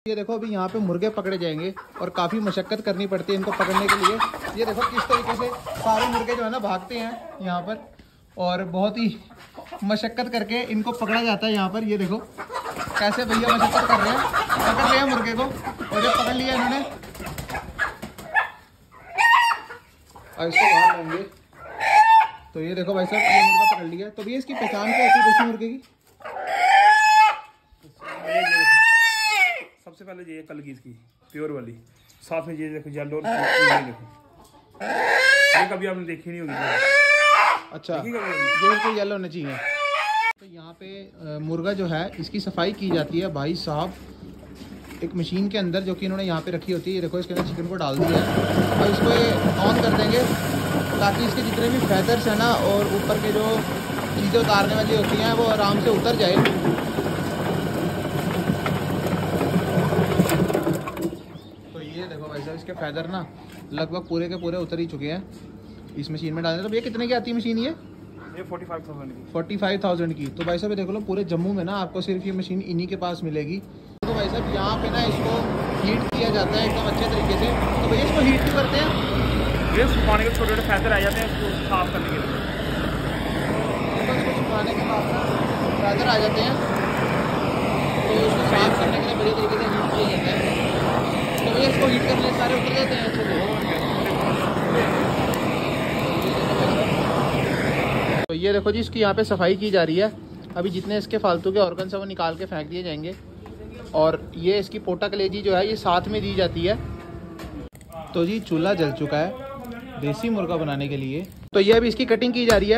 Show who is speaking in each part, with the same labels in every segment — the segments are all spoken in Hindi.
Speaker 1: ये देखो अभी यहाँ पे मुर्गे पकड़े जाएंगे और काफ़ी मशक्कत करनी पड़ती है इनको पकड़ने के लिए। ये देखो किस तरीके से सारे मुर्गे जो है ना भागते हैं यहाँ पर और बहुत ही मशक्कत करके इनको पकड़ा जाता है यहाँ पर। ये देखो कैसे भैया मशक्कत कर रहे हैं, पकड़ रहे हैं मुर्गे को और ये पकड़ लिया इन्होंने और इसको बाहर लेंगे। तो ये देखो भाई साहब ये मुर्गा पकड़ लिया। तो भैया इसकी पहचान क्या होती है देसी मुर्गे की?
Speaker 2: सबसे पहले ये कलगीज की प्योर वाली, साथ में ये देखो येलो, ये देखो ये कभी आपने देखी नहीं होगी।
Speaker 1: अच्छा ये बिल्कुल येलो होना चाहिए। तो यहाँ पे मुर्गा जो है इसकी सफाई की जाती है भाई साहब एक मशीन के अंदर, जो कि इन्होंने यहाँ पे रखी होती है। ये देखो इसके अंदर चिकन को डाल दिया है और इसको ये ऑन कर देंगे ताकि इसके जितने भी फैदर्स हैं ना और ऊपर के जो चीज़ें उतारने वाली होती हैं वो आराम से उतर जाए। देखो भाई साहब इसके फैदर ना लगभग पूरे के पूरे उतर ही चुके हैं इस मशीन में डालने। तो ये कितने की आती है मशीन? ये
Speaker 2: 45,000 की।
Speaker 1: 45,000 की। तो भाई साहब ये देख लो पूरे जम्मू में ना आपको सिर्फ ये मशीन इन्हीं के पास मिलेगी। तो भाई साहब यहाँ पे ना इसको हीट किया जाता है एकदम अच्छे तरीके से। तो भैया इसको हीट क्यों करते हैं?
Speaker 2: ये सुखाने के छोटे छोटे फैदर आ जाते हैं इसको साफ करने के लिए।
Speaker 1: इसको सुखाने के बाद फैदर आ जाते हैं तो इसको साफ करने के लिए बढ़िया तरीके से हीट किया जाता है। तो ये इसको हीट करने सारे उतर जाते हैं। तो ये देखो जी इसकी यहाँ पे सफाई की जा रही है। अभी जितने इसके फालतू के ऑर्गन्स हैं वो निकाल के फेंक दिए जाएंगे और ये इसकी पोटा कलेजी जो है ये साथ में दी जाती है। तो जी चूल्हा जल चुका है देसी मुर्गा बनाने के लिए। तो ये अभी इसकी कटिंग की जा रही है।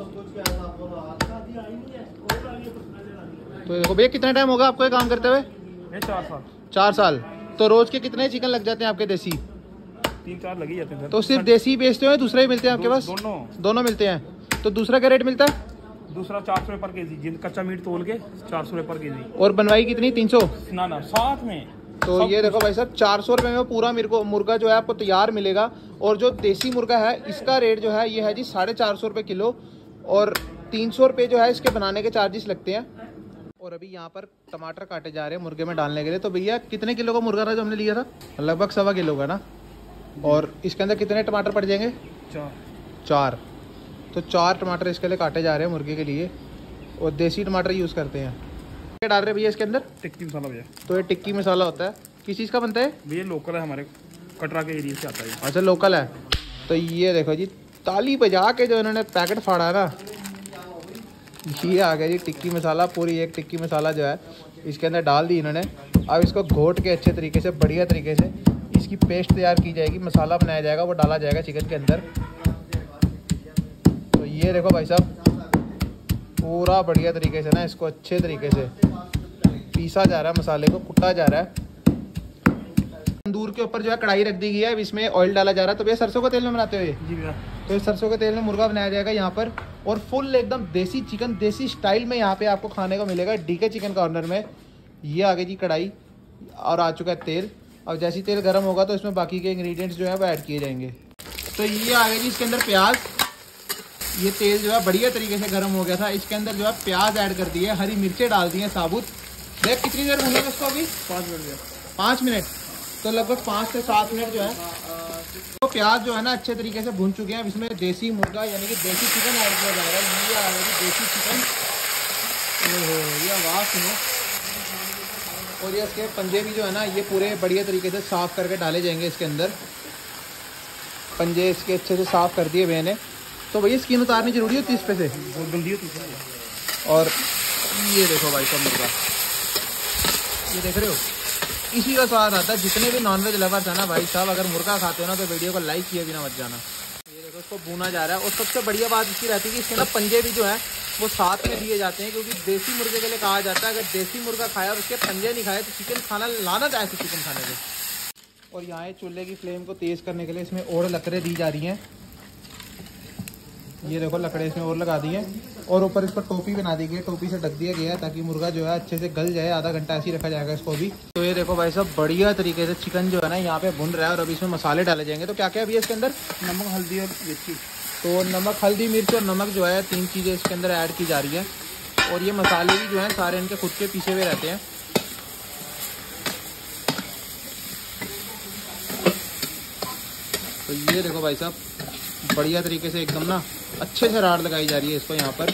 Speaker 1: तो देखो भैया कितना टाइम होगा आपको ये काम करते हुए?
Speaker 2: 4 साल।
Speaker 1: 4 साल। तो रोज के कितने चिकन लग जाते हैं आपके देसी?
Speaker 2: 3-4 लग ही जाते हैं।
Speaker 1: तो सिर्फ देसी बेचते हो दूसरे ही मिलते हैं आपके पास?
Speaker 2: दोनों
Speaker 1: मिलते हैं। तो दूसरा क्या रेट मिलता है?
Speaker 2: दूसरा 400 रुपये पर केजी, जिन कच्चा मीट तोल के 400 रुपये पर केजी।
Speaker 1: और बनवाई कितनी? 300?
Speaker 2: ना साथ में।
Speaker 1: तो ये देखो भाई साहब 400 रुपये में पूरा मुर्गा जो है आपको तैयार मिलेगा। और जो देसी मुर्गा है इसका रेट जो है ये है जी 450 रुपये किलो और 300 रुपये जो है इसके बनाने के चार्जेस लगते हैं। और अभी यहाँ पर टमाटर काटे जा रहे हैं मुर्गे में डालने के लिए। तो भैया कितने किलो का मुर्गा था जो हमने लिया था? लगभग 1.25 किलो का ना। और इसके अंदर कितने टमाटर पड़ जाएंगे? 4। तो 4 टमाटर इसके लिए काटे जा रहे हैं मुर्गे के लिए और देसी टमाटर यूज़ करते हैं। क्या डाल रहे हैं भैया इसके अंदर?
Speaker 2: टिक्की मसाला भैया।
Speaker 1: तो ये टिक्की मसाला होता है, किस चीज़ का बनता है
Speaker 2: भैया? लोकल है, हमारे कटरा के एरिया से आता है।
Speaker 1: अच्छा लोकल है। तो ये देखो जी ताली बजा के जो इन्होंने पैकेट फाड़ा ना, ये आ गया जी टिक्की मसाला। पूरी एक टिक्की मसाला जो है इसके अंदर डाल दी इन्होंने। अब इसको घोट के अच्छे तरीके से बढ़िया तरीके से इसकी पेस्ट तैयार की जाएगी, मसाला बनाया जाएगा, वो डाला जाएगा चिकन के अंदर। तो ये देखो भाई साहब पूरा बढ़िया तरीके से ना इसको अच्छे तरीके से पीसा जा रहा है, मसाले को कुटा जा रहा है। तंदूर के ऊपर जो है कढ़ाई रख दी गई है, इसमें ऑयल डाला जा रहा है। तो भैया सरसों के तेल में बनाते हो ये?
Speaker 2: जी भैया।
Speaker 1: तो इस सरसों के तेल में मुर्गा बनाया जाएगा यहाँ पर और फुल एकदम देसी चिकन देसी स्टाइल में यहाँ पे आपको खाने को मिलेगा डीके चिकन कॉर्नर में। ये आगे जी कढ़ाई और आ चुका है तेल। और जैसे ही तेल गर्म होगा तो इसमें बाकी के इंग्रेडिएंट्स जो है वो ऐड किए जाएंगे। तो ये आगे जी इसके अंदर प्याज। ये तेल जो है बढ़िया तरीके से गर्म हो गया था, इसके अंदर जो है प्याज ऐड कर दिए, हरी मिर्चें डाल दी हैं साबुत। भैया कितनी देर भूनेगा इसको अभी?
Speaker 2: 5 मिनट।
Speaker 1: 5 मिनट। तो लगभग 5 से 7 मिनट जो है तो प्याज जो है ना अच्छे तरीके से भून चुके हैं। इसमें देसी मुर्गा यानी कि देसी चिकन ऐड किया जा रहा है। ये आ रहा है देसी चिकन। ये आवाज़ सुनो। और ये इसके पंजे भी जो है ना ये पूरे बढ़िया तरीके से साफ़ करके डाले जाएंगे इसके अंदर। पंजे इसके अच्छे से साफ़ कर दिए मैंने। तो भैया स्किन उतारनी जरूरी होती है इस पे से?
Speaker 2: बहुत गंदी होती है।
Speaker 1: और ये देखो भाई साहब मुर्गा, ये देख रहे हो, इसी का स्वाद आता है। जितने भी नॉनवेज लवर्स है ना भाई साहब, अगर मुर्गा खाते हो ना तो वीडियो को लाइक किए बिना मत जाना। ये देखो इसको भूना जा रहा है। और सबसे बढ़िया बात इसकी रहती है कि इसके ना पंजे भी जो है वो साथ में दिए जाते हैं, क्योंकि देसी मुर्गे के लिए कहा जाता है अगर देसी मुर्गा खाया और उसके पंजे नहीं खाए तो चिकन खाना लानत है ऐसे चिकन खाने से। और यहाँ चूल्हे की फ्लेम को तेज़ करने के लिए इसमें और लकड़ें दी जा रही हैं। ये देखो लकड़े इसमें और लगा दी हैं और ऊपर इसको टोपी बना दी गई है, टोपी से ढक दिया गया है ताकि मुर्गा जो है अच्छे से गल जाए। आधा घंटा ऐसे ही रखा जाएगा इसको भी। तो ये देखो भाई साहब बढ़िया तरीके से चिकन जो है ना यहाँ पे भुन रहा है और अभी इसमें मसाले डाले जाएंगे। तो क्या क्या अभी इसके अंदर?
Speaker 2: नमक, हल्दी और मिर्ची।
Speaker 1: तो नमक, हल्दी, मिर्च और नमक जो है 3 चीज़ें इसके अंदर ऐड की जा रही है। और ये मसाले भी जो हैं सारे इनके खुद के पीछे हुए रहते हैं। तो ये देखो भाई साहब, बढ़िया तरीके से एकदम ना अच्छे से राड लगाई जा रही है इसको यहाँ पर।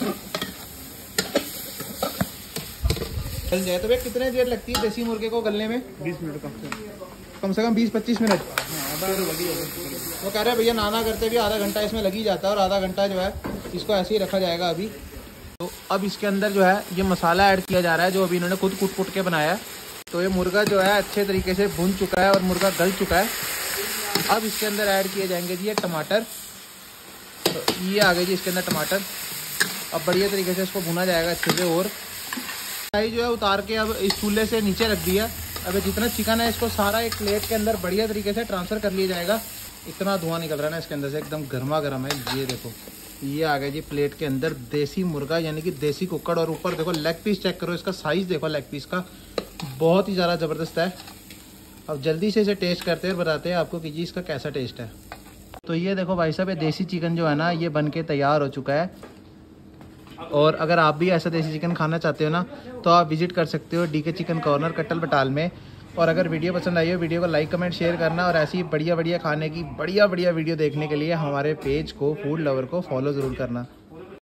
Speaker 1: चल जाए तो भैया कितने देर लगती है देसी मुर्गे को गलने में?
Speaker 2: 20 मिनट
Speaker 1: कम से कम 20-25 मिनट। वो कह रहे हैं भैया नाना करते भी आधा घंटा इसमें लग ही जाता है, और आधा घंटा जो है इसको ऐसे ही रखा जाएगा अभी। तो अब इसके अंदर जो है ये मसाला ऐड किया जा रहा है जो अभी इन्होंने खुद कूट के बनाया है। तो ये मुर्गा जो है अच्छे तरीके से भून चुका है और मुर्गा गल चुका है। अब इसके अंदर ऐड किए जाएंगे जी ये टमाटर। तो ये आ गए जी इसके अंदर टमाटर। अब बढ़िया तरीके से इसको भुना जाएगा अच्छे से। और जो है उतार के अब इस चूल्हे से नीचे रख दिया। अब जितना चिकन है इसको सारा एक प्लेट के अंदर बढ़िया तरीके से ट्रांसफ़र कर लिया जाएगा। इतना धुआं निकल रहा है ना इसके अंदर से, एकदम गर्मा गर्म है। ये देखो ये आ गया जी प्लेट के अंदर देसी मुर्गा यानी कि देसी कुक्कड़। और ऊपर देखो लेग पीस चेक करो, इसका साइज़ देखो लेग पीस का, बहुत ही ज़्यादा ज़बरदस्त है। अब जल्दी से इसे टेस्ट करते हैं और बताते हैं आपको कि जी इसका कैसा टेस्ट है। तो ये देखो भाई साहब, ये देसी चिकन जो है ना ये बन के तैयार हो चुका है। और अगर आप भी ऐसा देसी चिकन खाना चाहते हो ना तो आप विजिट कर सकते हो डीके चिकन कॉर्नर कट्टल बटाल में। और अगर वीडियो पसंद आई हो वीडियो को लाइक कमेंट शेयर करना, और ऐसी बढ़िया बढ़िया खाने की बढ़िया वीडियो देखने के लिए हमारे पेज को फूड लवर को फॉलो ज़रूर करना।